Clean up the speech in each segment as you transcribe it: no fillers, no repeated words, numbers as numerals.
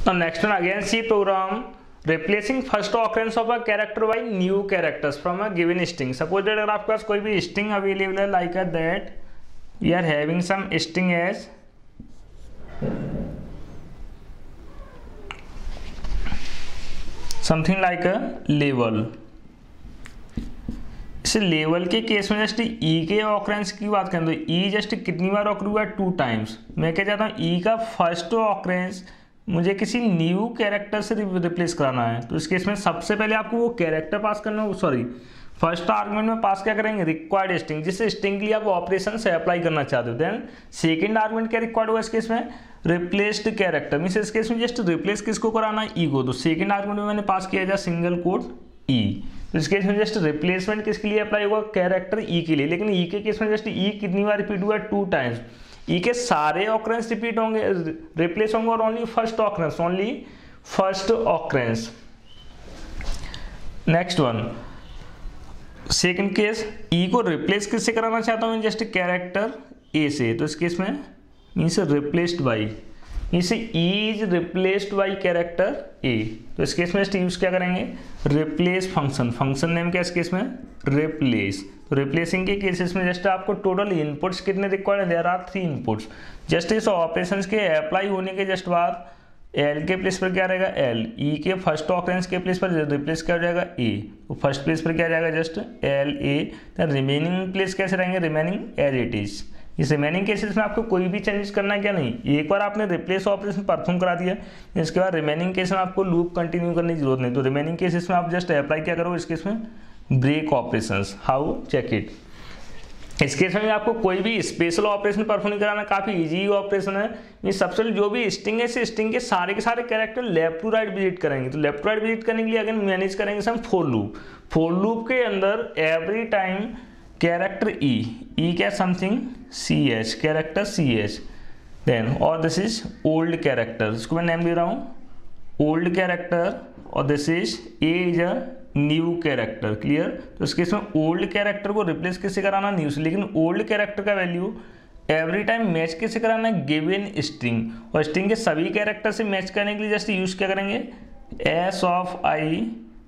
Now next one again C program replacing first occurrence of a character by new characters from a given string. Suppose that अगर आपके पास कोई भी string available है like that we are having some string as something like a level. इस level के case में just E के occurrence की बात करें तो ई जस्ट कितनी बार ऑकर हुआ है 2 टाइम्स. मैं क्या चाहता हूँ ई का फर्स्ट ऑकरेंस मुझे किसी न्यू कैरेक्टर से रिप्लेस कराना है. तो इस केस में सबसे पहले आपको वो कैरेक्टर पास करना होगा. सॉरी, फर्स्ट आर्गुमेंट में पास क्या करेंगे रिक्वायर्ड स्ट्रिंग, जिस स्ट्रिंग के लिए आप ऑपरेशन से अप्लाई करना चाहते हो. देन सेकंड आर्गुमेंट क्या रिक्वायर्ड होगा इस केस में रिप्लेस्ड कैरेक्टर. मींस इस केस में जस्ट रिप्लेस किसको कराना है ई को. तो सेकंड आर्गुमेंट में मैंने पास किया जाए सिंगल कोट ई. तो इस केस में जस्ट रिप्लेसमेंट किसके लिए अप्लाई होगा कैरेक्टर ई के लिए. लेकिन ई के केस में जस्ट ई कितनी बार रिपीट हुआ 2 टाइम्स. ई के सारे ऑकरेंस रिपीट होंगे रिप्लेस होंगे और only first occurrence. Next one second case E को रिप्लेस किससे कराना चाहता हूँ जस्ट कैरेक्टर ए से. तो इस केस में means replaced by means E is replaced by character A. तो इस केस में यूज क्या करेंगे रिप्लेस फंक्शन नेम क्या इस केस में रिप्लेस. तो रिप्लेसिंग के केसेस में जस्ट आपको टोटल इनपुट्स कितने रिक्वायर्ड है देयर आर 3 इनपुट्स. जस्ट इस ऑपरेशंस के अप्लाई होने के जस्ट बाद एल के प्लेस पर क्या रहेगा एल, ई के फर्स्ट ऑकरेंस के प्लेस पर रिप्लेस क्या हो जाएगा ए. तो फर्स्ट प्लेस पर क्या जाएगा just L A. Remaining place कैसे रहेंगे रिमेनिंग एज इट इज. इस रिमेनिंग केसेस में आपको कोई भी चेंजेस करना है क्या नहीं. एक बार आपने रिप्लेस ऑपरेशन परफॉर्म करा दिया इसके बाद रिमेनिंग केस में आपको लूप कंटिन्यू करने की जरूरत नहीं. तो रिमेनिंग केसेस में आप जस्ट अप्लाई क्या करो इस केस में break operations. How check it. इस केस में आपको कोई भी स्पेशल ऑपरेशन परफॉर्म नहीं कराना, काफी इजी ऑपरेशन है. ये सबसे जो भी स्ट्रिंग है स्ट्रिंग के सारे character left to right visit करेंगे. तो लेफ्ट टू राइट विजिट करने के लिए अगर मैनेज करेंगे हम फॉर लूप के अंदर एवरी टाइम कैरेक्टर ई क्या something C H character C H. Then और दिस इज ओल्ड कैरेक्टर, इसको मैं नेम दे रहा हूँ ओल्ड कैरेक्टर. और this is a is a new character. Clear. तो इस केस में ओल्ड कैरेक्टर को रिप्लेस किससे कराना न्यू से. लेकिन ओल्ड कैरेक्टर का वैल्यू एवरी टाइम मैच किससे कराना है गिवन स्ट्रिंग. और स्ट्रिंग के सभी कैरेक्टर से मैच करने के लिए जस्ट यूज क्या करेंगे S of I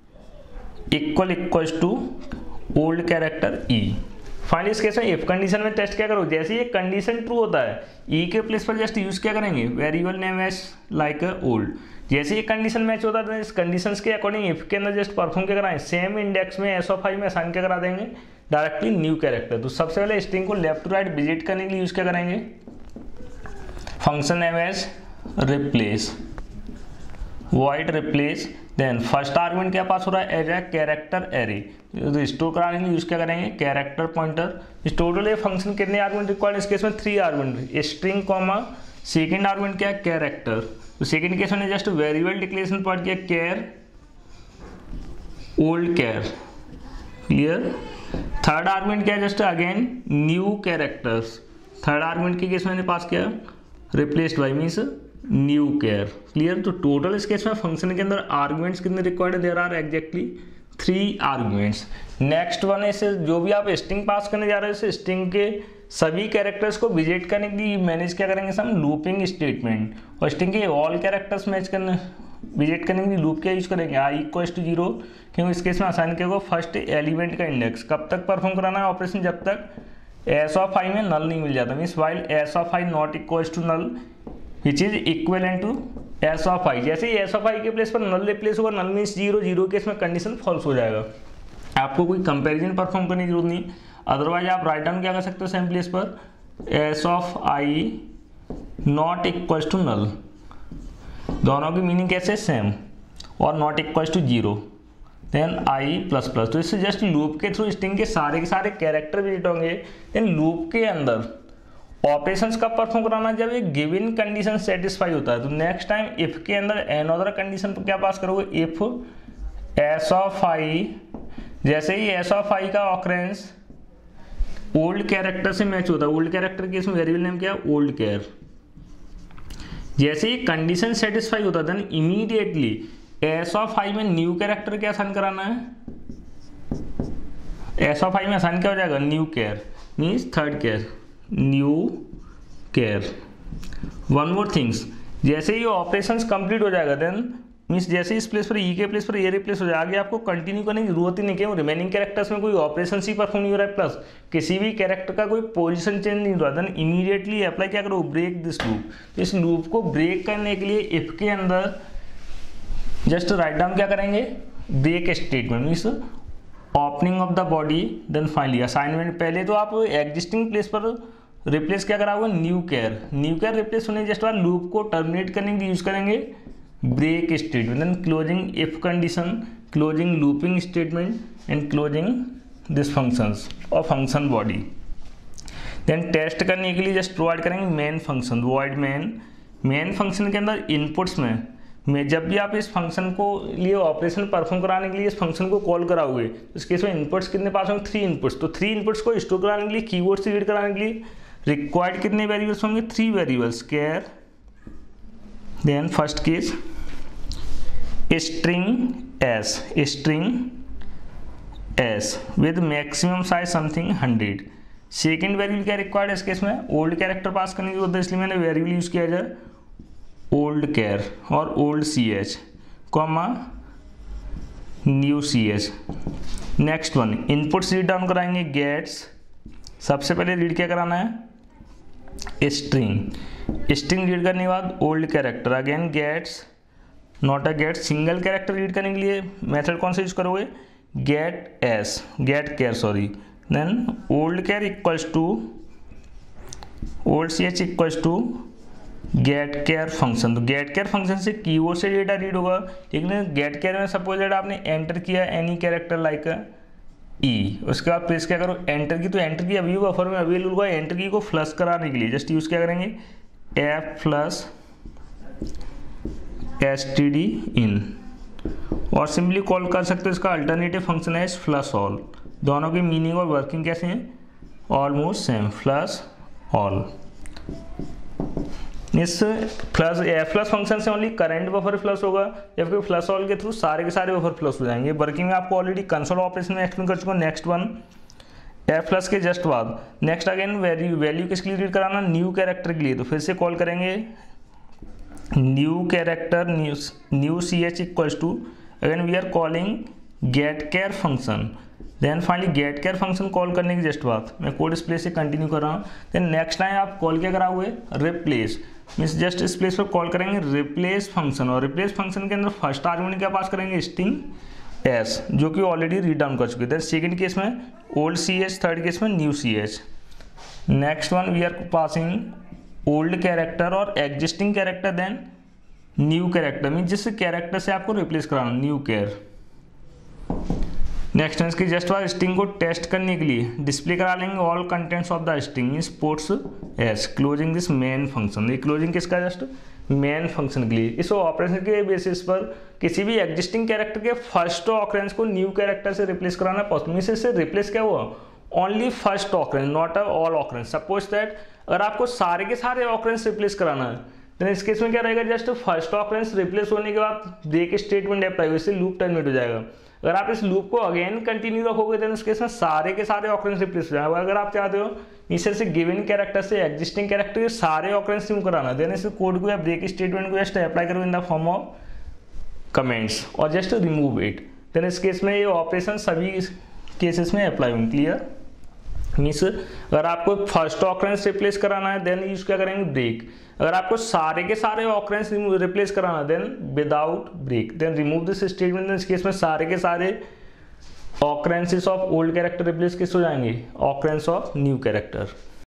equal to old character E. Finally इस केस में इफ कंडीशन में टेस्ट क्या करो जैसे ये कंडीशन ट्रू होता है ई के प्लेस पर जस्ट यूज क्या करेंगे variable name as like old. जैसे ये कंडीशन मैच होता है इस कंडीशंस के अकॉर्डिंग इफ के अंदर जस्ट परफॉर्म क्या कराएं सेम इंडेक्स में एस ऑफ आई में असाइन क्या करा देंगे डायरेक्टली न्यू कैरेक्टर. तो सबसे पहले स्ट्रिंग को लेफ्ट टू राइट विजिट करने के लिए यूज क्या करेंगे function name as replace void replace. Then first argument क्या पास हो रहा है as a character array. Store कराने के लिए यूज क्या करेंगे कैरेक्टर पॉइंटर. इस टोटल ये फंक्शन कितने आर्गुमेंट रिक्वायर्ड इस केस में 3 argument string comma second argument क्या है कैरेक्टर. तो सेकंड केस में जस्ट वेरिएबल डिक्लेरेशन पार्ट किया char old char. Clear. Third argument क्या है just again new characters. Third argument के केस में मैंने पास किया replaced by means new char. Clear. तो टोटल इस केस में फंक्शन के अंदर आर्गुमेंट्स कितने रिक्वायर्ड है there are exactly 3 arguments. Next one है जो भी आप स्ट्रिंग पास करने जा रहे हो इस स्ट्रिंग के सभी कैरेक्टर्स को विजिट करने के लिए मैनेज क्या करेंगे हम लूपिंग स्टेटमेंट. और स्ट्रिंग के ऑल कैरेक्टर्स मैच करने विजिट करने के लिए लूप क्या यूज करेंगे आई इक्वल टू 0. क्योंकि इस केस में आसान क्या होगा फर्स्ट एलिमेंट का इंडेक्स कब तक परफॉर्म कराना है ऑपरेशन जब तक एस ऑफ आई में नल नहीं मिल जाता. Means while S of I not equal to null which is equivalent to S of I. जैसे ही एस ऑफ आई के प्लेस पर नल रिप्लेस होगा नल मीन्स 0 के इसमें कंडीशन फॉल्स हो जाएगा. आपको कोई कंपैरिजन परफॉर्म करने की जरूरत नहीं. अदरवाइज आप राइट डाउन क्या कर सकते हो सेम प्लेस पर S of I not equal to null. दोनों की मीनिंग कैसे सेम और not equal to 0. Then I plus plus. तो इससे जस्ट लूप के थ्रू स्ट्रिंग के सारे कैरेक्टर विजिट होंगे. देन लूप के अंदर ऑपरेशंस कब परफॉर्म कराना जब एक गिवन कंडीशन सेटिस्फाई होता है. तो नेक्स्ट टाइम इफ के अंदर एनअदर कंडीशन पर क्या पास करोगे इफ एस ऑफ आई. जैसे ही एस ऑफ आई का ऑकरेंस ओल्ड कैरेक्टर से मैच होता है ओल्ड कैरेक्टर के इसमें वेरिएबल नेम क्या है ओल्ड कैर. जैसे ही कंडीशन सेटिस्फाई होता है then immediately S of I में न्यू कैरेक्टर क्या असाइन कराना है एस ऑफ आई में असाइन क्या हो जाएगा new char means third char new char. One more things जैसे ही ऑपरेशंस कंप्लीट हो जाएगा देन मीन्स जैसे इस प्लेस पर ई के प्लेस पर ए रिप्लेस हो जाएगा, आगे आपको कंटिन्यू करने की जरूरत ही नहीं, क्यों रिमेनिंग कैरेक्टर्स में कोई ऑपरेशन ही परफॉर्म नहीं हो रहा है, प्लस किसी भी कैरेक्टर का कोई पोजीशन चेंज नहीं हो रहा, देन इमीडिएटली अप्लाई क्या करो, ब्रेक दिस लूप। तो इस लूप को ब्रेक करने के लिए इफ के अंदर जस्ट राइट डाउन क्या करेंगे, break statement means opening of the body, then finally assignment. पहले तो आप एग्जिस्टिंग प्लेस पर रिप्लेस क्या करा हुआ, न्यू केयर रिप्लेस होने जस्ट बाद लूप को टर्मिनेट करने के लिए यूज करेंगे break statement, then closing if condition, closing looping statement and closing this functions और फंक्शन बॉडी। देन टेस्ट करने के लिए जस्ट प्रोवाइड करेंगे main function, void main function के अंदर इनपुट्स में जब भी आप इस फंक्शन को लिए ऑपरेशन परफॉर्म कराने के लिए इस फंक्शन को कॉल कराओगे, इस केस में इनपुट्स कितने पास होंगे, 3 इनपुट्स। तो 3 इनपुट्स को स्टोर कराने के लिए कीबोर्ड से रीड कराने के लिए रिक्वायर्ड कितने वेरिएबल्स होंगे, 3 variables, char, then first case string S with maximum size something 100। Second variable क्या रिक्वायर्ड है इस केस में, ओल्ड कैरेक्टर पास करने की जरूरत है, इसलिए मैंने वेरिएबल यूज किया जाए ओल्ड कैर और old C H comma new C H. Next one inputs read down कराएंगे, गेट्स, सबसे पहले रीड क्या कराना है, स्ट्रिंग रीड करने के बाद old character, again gets not a get, single character read करने के लिए मेथड कौन सा यूज करोगे, get char sorry, then old char equals to old C H equals to get char function. तो गेट केयर फंक्शन से keyboard से data read होगा, लेकिन गेट केयर में सपोज डेटा आपने एंटर किया एनी कैरेक्टर लाइक ई, उसके बाद प्रेस क्या करो एंटर की, तो एंटर की अभी बफर में अवेलेबल होगा, एंटर की को फ्लश कराने के लिए जस्ट यूज क्या करेंगे एफ प्लस std इन, और सिंपली कॉल कर सकते हो इसका अल्टरनेटिव फंक्शन है फ्लश ऑल। दोनों की मीनिंग और वर्किंग कैसे हैं, ऑलमोस्ट सेम, फ्लश ऑल। इस फ्लश फंक्शन से ओनली करंट बफर फ्लश होगा, या फिर फ्लश ऑल के थ्रू सारे के सारे बफर फ्लश हो जाएंगे। वर्किंग में आपको ऑलरेडी कंसोल ऑपरेशन में एक्सप्लेन कर चुका हूँ। नेक्स्ट वन एफ प्लस के जस्ट बाद नेक्स्ट अगेन वैल्यू किसके लिए रीड कराना, न्यू कैरेक्टर के लिए, तो फिर से कॉल करेंगे new character new C H equals to, again we are calling get char function, then finally get char function call करने की जस्ट बाद मैं कोड इस प्लेस से कंटिन्यू कर रहा हूँ। देन नेक्स्ट टाइम आप कॉल क्या कराओगे, रिप्लेस मीन्स जस्ट इस प्लेस पर कॉल करेंगे रिप्लेस फंक्शन, और रिप्लेस फंक्शन के अंदर फर्स्ट आर्गुमेंट क्या पास करेंगे, स्ट्रिंग एस, जो कि ऑलरेडी रीड डाउन कर चुके थे। सेकेंड केस में old C H, third case में new C H. Next one we are passing old character और existing character, then new character mean जिस कैरेक्टर से आपको रिप्लेस कराना, न्यू केयर। नेक्स्ट इसकी जस्ट बाद स्ट्रिंग को टेस्ट करने के लिए डिस्प्ले करा लेंगे all contents of the string in sports S, closing this main function. ये क्लोजिंग किसका, जस्ट मेन फंक्शन के लिए। इस ऑपरेशन के बेसिस पर किसी भी एग्जिस्टिंग कैरेक्टर के फर्स्ट ऑकरेंस को न्यू कैरेक्टर से रिप्लेस कराना पॉसिबल। इससे रिप्लेस क्या हुआ, only first occurrence, not all occurrence. Suppose that अगर आपको सारे के सारे ऑकरेंस रिप्लेस कराना है, तो इस केस में क्या रहेगा, जस्ट फर्स्ट ऑकरेंस रिप्लेस होने के बाद ब्रेक स्टेटमेंट अप्लाई हो, इससे लूप टर्मिनेट हो जाएगा। अगर आप इस लूप को अगेन कंटिन्यू रखोगे, तो इस केस में सारे के सारे ऑकरेंस रिप्लेस हो जाएगा। अगर आप चाहते हो नीचे से गिवन कैरेक्टर से एग्जिस्टिंग कैरेक्टर के सारे ऑकरेंस रिमूव कराना, देन इस कोड को या ब्रेक स्टेटमेंट को जस्ट अप्लाई करो in the form of comments और जस्ट रिमूव इट। देन इस केस में ये ऑपरेशन सभी केसेस में अप्लाई होंगे। क्लियर मीन्स अगर आपको फर्स्ट ऑकरेंस रिप्लेस कराना है, देन यूज क्या करेंगे, ब्रेक। अगर आपको सारे के सारे ऑकरेंस रिप्लेस कराना, then without break, then remove this statement. इस केस में सारे के सारे occurrences of old character replace किस हो जाएंगे, ऑकरेंस ऑफ न्यू कैरेक्टर।